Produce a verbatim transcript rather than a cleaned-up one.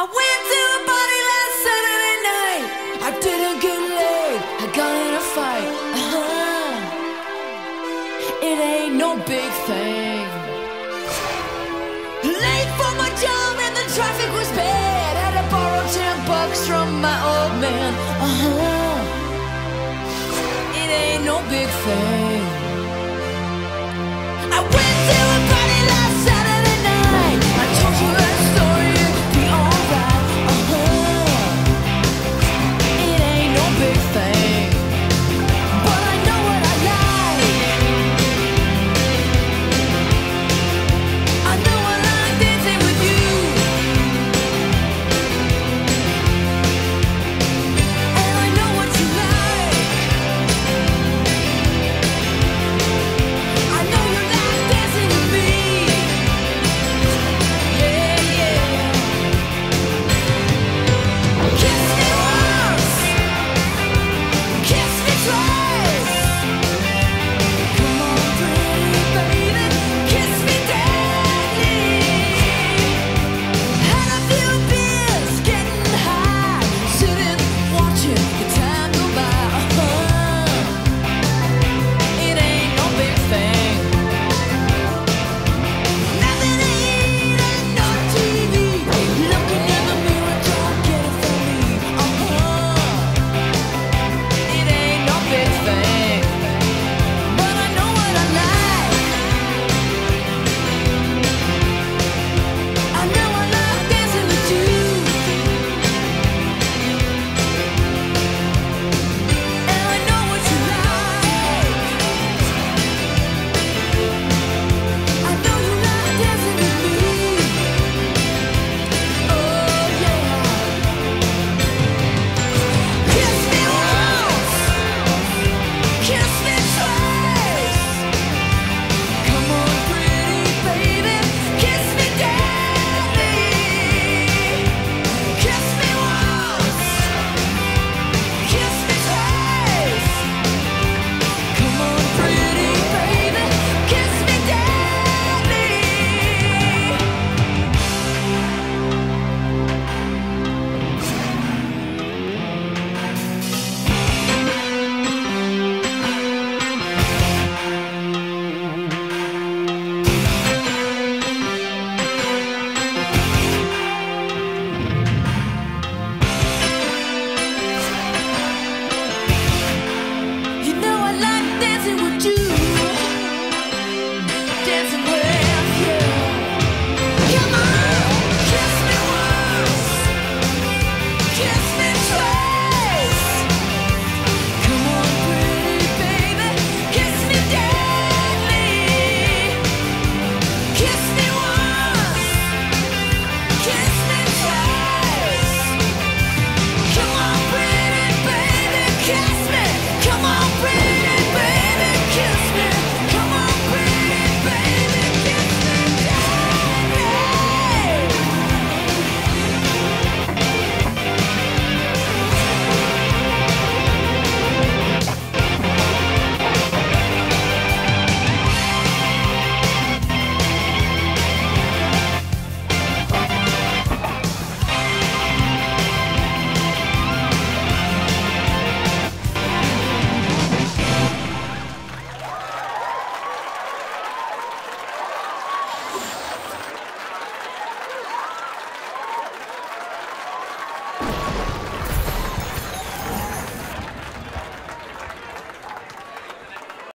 I went to a party last Saturday night. I didn't get laid, I got in a fight. Uh-huh. It ain't no big thing. Late for my job and the traffic was bad. Had to borrow ten bucks from my old man. Uh-huh. It ain't no big thing.